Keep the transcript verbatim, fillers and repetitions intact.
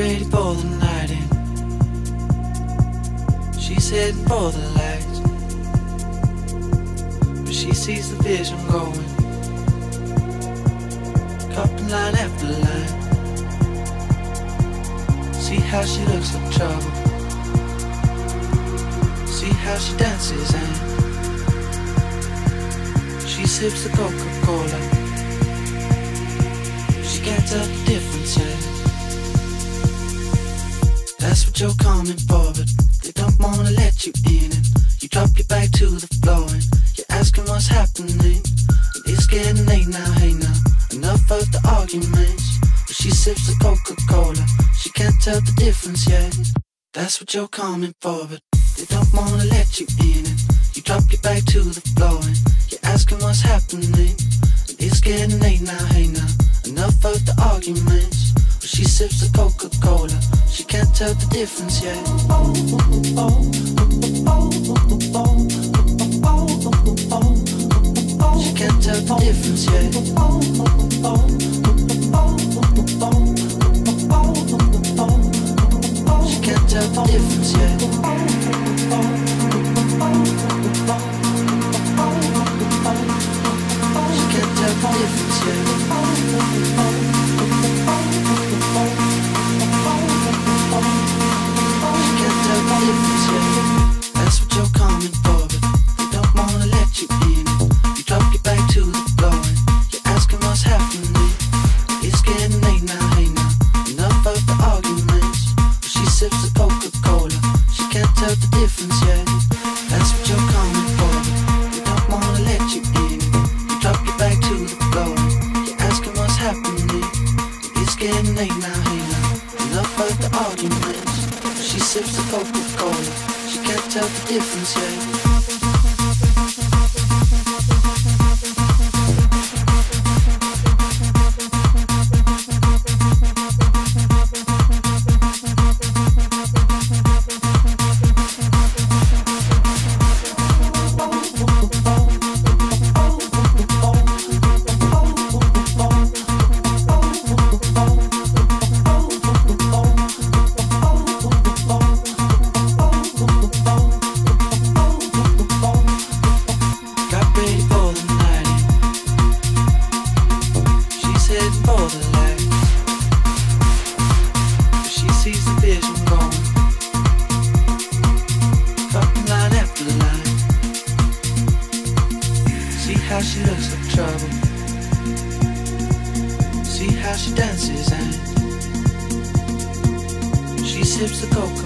ready for the night in. She's heading for the lights, but she sees the vision going, cupping line after line. See how she looks like trouble, see how she dances and she sips the Coca-Cola. She can't tell the difference yet. That's what you're coming for, but they don't wanna let you in. And you drop your back to the floor and you're asking what's happening. And it's getting late now, hey now, enough of the arguments. But she sips the Coca-Cola, she can't tell the difference yet. That's what you're coming for, but they don't wanna let you in. And you drop your back to the floor and you're asking what's happening. And it's getting late now, hey now, enough of the arguments. But she sips the Coca-Cola, she can't tell the difference yet. She can't tell the difference yet. She can't tell the difference yet. She can't tell the difference yet. That's what you're coming for, but they don't wanna let you in. You drop your back to the floor and you're asking what's happening. It's getting late now, hey now, enough of the arguments. But she sips the Coca-Cola, she can't tell the difference yet. That's what you're coming for, but they don't wanna let you in. You drop your back to the floor and you're asking what's happening. It's getting late now, hey now, enough of the arguments. She sips the Coca-Cola, she can't tell the difference yet. How she looks like trouble, see how she dances and she sips the Coca.